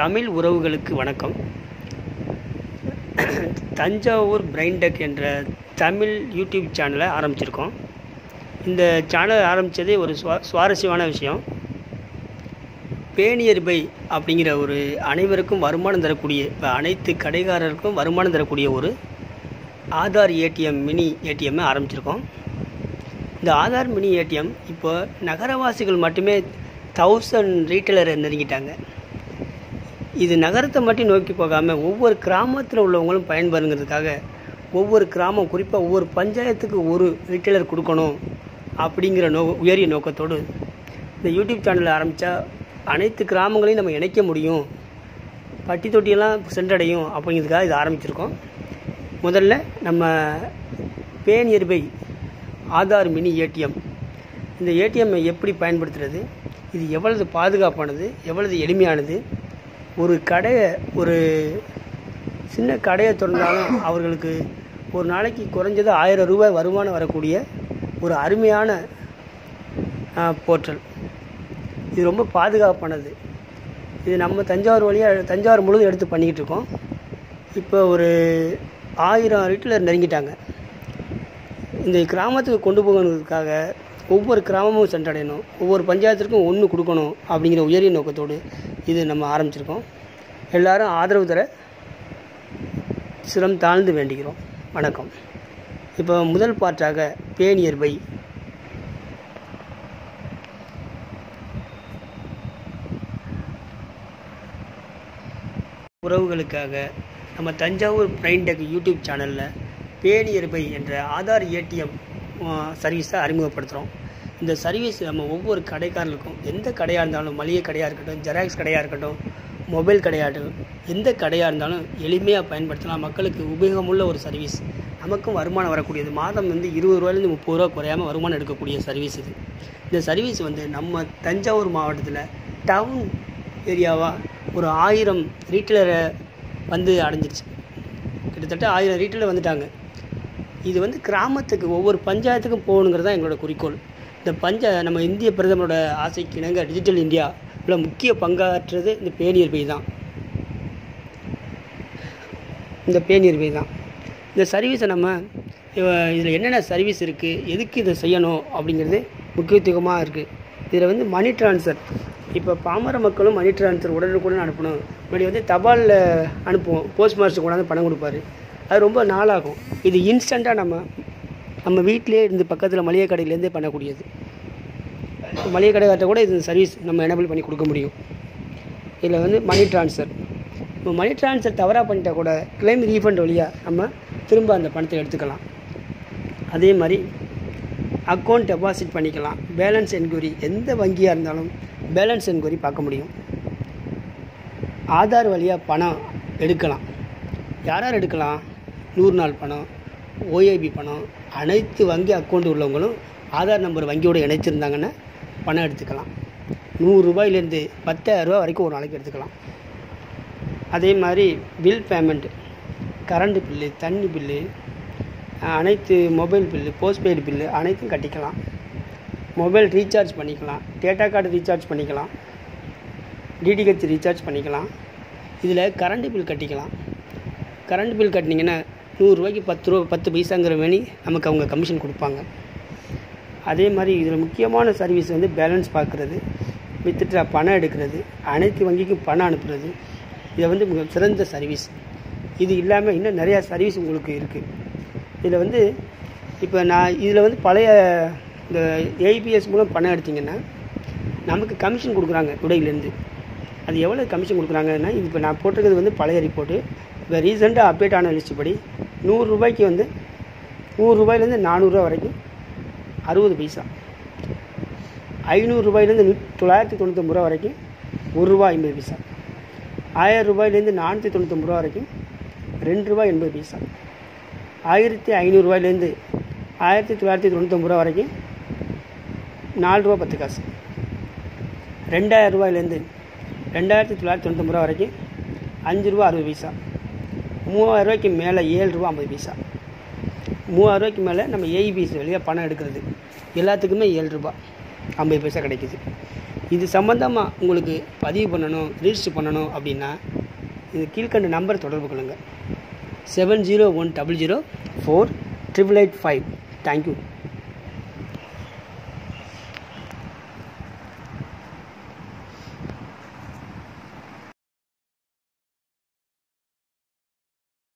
தமிழ் உறவுகளுக்கு வணக்கம். Thanjavur brain tech என்ற தமிழ் யூடியூப் சேனலை ஆரம்பிச்சிருக்கோம். இந்த சேனல் ஆரம்பித்ததே ஒரு சுவாரஸ்யமான விஷயம். பேணியர்பை அப்படிங்கிற ஒரு அனைவருக்கும் வருமானம் தரக்கூடிய, இப்போ அனைத்து கடைக்காரருக்கும் வருமானம் தரக்கூடிய ஒரு ஆதார் ஏடிஎம் மினி ஏடிஎம்மை ஆரம்பிச்சிருக்கோம். இந்த ஆதார் மினி ஏடிஎம் இப்போ நகரவாசிகள் மட்டுமே 1000 ரீட்டைலரை நெருங்கிட்டாங்க. இது நகரத்தை மட்டும் நோக்கி போகாமல் ஒவ்வொரு கிராமத்தில் உள்ளவங்களும் பயன்பெறுங்கிறதுக்காக ஒவ்வொரு கிராமம், குறிப்பாக ஒவ்வொரு பஞ்சாயத்துக்கு ஒரு ரீட்டைலர் கொடுக்கணும் அப்படிங்கிற உயரிய நோக்கத்தோடு இந்த யூடியூப் சேனலை ஆரம்பித்தா அனைத்து கிராமங்களையும் நம்ம இணைக்க முடியும், பட்டி தொட்டியெல்லாம் சென்றடையும் அப்படிங்கிறதுக்காக இது ஆரம்பிச்சிருக்கோம். முதல்ல நம்ம பேணியர்பை ஆதார் மினி ஏடிஎம், இந்த ஏடிஎம்மை எப்படி பயன்படுத்துறது, இது எவ்வளவு பாதுகாப்பானது, எவ்வளவு எளிமையானது, ஒரு சின்ன கடையை திறந்தாலும் அவர்களுக்கு ஒரு நாளைக்கு குறைஞ்சது 1000 ரூபாய் வருமானம் வரக்கூடிய ஒரு அருமையான போர்ட்டல். இது ரொம்ப பாதுகாப்பானது. இது நம்ம தஞ்சாவூர் முழுவதும் எடுத்து பண்ணிக்கிட்டு இருக்கோம். இப்போ ஒரு 1000 ரீட்டைலர் நெருங்கிட்டாங்க. இந்த கிராமத்துக்கு கொண்டு போகிறதுக்காக ஒவ்வொரு கிராமமும் சென்றடையணும், ஒவ்வொரு பஞ்சாயத்திற்கும் ஒன்று கொடுக்கணும் அப்படிங்கிற உயரிய நோக்கத்தோடு இது நம்ம ஆரம்பிச்சிருக்கோம். எல்லாரும் ஆதரவு தர சிரம் தாழ்ந்து வேண்டுகிறோம். வணக்கம். இப்போ முதல் பாட்டாக பேணியர்பை. உறவுகளுக்காக நம்ம தஞ்சாவூர் பிரைன் டெக் யூடியூப் சேனலில் பேணியர்பை என்ற ஆதார் ஏடிஎம் சர்வீஸை அறிமுகப்படுத்துகிறோம். இந்த சர்வீஸ் நம்ம ஒவ்வொரு கடைக்காரர்களுக்கும், எந்த கடையாக இருந்தாலும், மளிகை கடையாக இருக்கட்டும், ஜெராக்ஸ் கடையாக இருக்கட்டும், மொபைல் கடையாகட்டும், எந்த கடையாக இருந்தாலும் எளிமையாக பயன்படுத்தலாம். மக்களுக்கு உபயோகமுள்ள ஒரு சர்வீஸ், நமக்கும் வருமானம் வரக்கூடியது. மாதம் 20 ரூபாயிலேருந்து 30 ரூபா குறையாமல் வருமானம் எடுக்கக்கூடிய சர்வீஸ் இது. இந்த சர்வீஸ் நம்ம தஞ்சாவூர் மாவட்டத்தில் டவுன் ஏரியாவாக ஒரு 1000 ரீட்டைலரை அடைஞ்சிருச்சு. கிட்டத்தட்ட 1000 ரீட்டைலர் வந்துட்டாங்க. இது கிராமத்துக்கு, ஒவ்வொரு பஞ்சாயத்துக்கும் போகணுங்கிறது தான் எங்களோட குறிக்கோள். இந்த நம்ம இந்திய பிரதமரோட ஆசைக்கு இணங்க டிஜிட்டல் இந்தியா இவ்வளோ முக்கிய பங்காற்றுறது இந்த பேணியர்பை தான். இந்த சர்வீஸை நம்ம இதில் என்னென்ன சர்வீஸ் இருக்குது, எதுக்கு இதை செய்யணும் அப்படிங்கிறது முக்கியத்துவமாக இருக்குது. இதில் மணி ட்ரான்ஸ்ஃபர், இப்போ பாமர மக்களும் மணி ட்ரான்ஸ்ஃபர் உடனுக்குடன் அனுப்பணும். முன்னாடி தபாலில் அனுப்புவோம், போஸ்ட் மாஸ்டர் கொண்டாந்து பணம் கொடுப்பாரு, அது ரொம்ப நாளாகும். இது இன்ஸ்டண்ட்டாக நம்ம வீட்டிலே இருந்து பக்கத்தில் மளிகை கடையிலேருந்தே பண்ணக்கூடியது. மளிகை கடைக்கார்ட்ட கூட இது சர்வீஸ் நம்ம எனேபிள் பண்ணி கொடுக்க முடியும். இதில் மணி ட்ரான்ஸ்ஃபர், இப்போ மணி ட்ரான்ஸ்ஃபர் தவறாக பண்ணிட்டால் கூட கிளைம் ரீஃபண்ட் வழியாக நம்ம திரும்ப அந்த பணத்தை எடுத்துக்கலாம். அதே மாதிரி அக்கௌண்ட் டெபாசிட் பண்ணிக்கலாம். பேலன்ஸ் என்கொயரி, எந்த வங்கியாக இருந்தாலும் பேலன்ஸ் என்கொயரி பார்க்க முடியும். ஆதார் வழியாக பணம் எடுக்கலாம். யார் எடுக்கலாம்? 100 நாள் பணம், ஓஏபி பணம், அனைத்து வங்கி அக்கௌண்ட் உள்ளவங்களும் ஆதார் நம்பர் வங்கியோடு இணைச்சிருந்தாங்கன்னா பணம் எடுத்துக்கலாம். 100 ரூபாயிலேருந்து 10,000 ரூபா வரைக்கும் ஒரு நாளைக்கு எடுத்துக்கலாம். அதே மாதிரி பில் பேமெண்ட், கரண்ட் பில்லு, தண்ணி பில்லு, அனைத்து மொபைல் பில்லு, போஸ்ட்பெய்டு பில்லு அனைத்தும் கட்டிக்கலாம். மொபைல் ரீசார்ஜ் பண்ணிக்கலாம், டேட்டா கார்டு ரீசார்ஜ் பண்ணிக்கலாம், டிடிஹெச் ரீசார்ஜ் பண்ணிக்கலாம். இதில் கரண்ட் பில் கட்டிக்கலாம். கரண்ட் பில் கட்டினீங்கன்னா 100 ரூபாய்க்கு 10 பைசாங்கிற வேணி நமக்கு அவங்க கமிஷன் கொடுப்பாங்க. அதே மாதிரி இதில் முக்கியமான சர்வீஸ் பேலன்ஸ் பார்க்குறது, வித்ட்ரா பணம் எடுக்கிறது, அனைத்து வங்கிக்கும் பணம் அனுப்புறது. இதை மிக சிறந்த சர்வீஸ். இது இல்லாமல் இன்னும் நிறையா சர்வீஸ் உங்களுக்கு இருக்குது. இதில் இப்போ நான் இதில் பழைய இந்த ஏபிஎஸ் மூலம் பணம் எடுத்திங்கன்னா நமக்கு கமிஷன் கொடுக்குறாங்க உடையிலேருந்து. அது எவ்வளோ கமிஷன் கொடுக்குறாங்கன்னா, இப்போ நான் போட்டிருக்கிறது பழைய ரிப்போர்ட்டு. இப்போ ரீசெண்டாக அப்டேட் ஆன லிஸ்ட் படி 100 ரூபாய்க்கு 100 ரூபாயிலேருந்து 400 ரூபா வரைக்கும் 60 பைசா, 500 ரூபாயிலேருந்து 999 ரூபா வரைக்கும் 1 ரூபா 50 பைசா, 1000 ரூபாயிலேருந்து 499 ரூபா வரைக்கும் 2 ரூபா 80 பைசா, 1500 ரூபாயிலேருந்து 1999 ரூபா வரைக்கும் 4 ரூபா 10 காசு, 2000 ரூபாயிலேருந்து 2999 ரூபா வரைக்கும் 5 ரூபா 60 பைசா, 3000 ரூபாய்க்கு மேலே 7 ரூபா 50 பைசா, 3000 ரூபாய்க்கு மேலே நம்ம ஏஇபிசி வழியாக பணம் எடுக்கிறது எல்லாத்துக்குமே 7 ரூபா. 50 பைசா கிடைக்குது. இது சம்மந்தமாக உங்களுக்கு பதிவு பண்ணணும், ரிஜிஸ்டர் பண்ணணும் அப்படின்னா இது கீழ்கண்ட நம்பர் தொடர்பு கொள்ளுங்கள். 7010048885. தேங்க்யூ.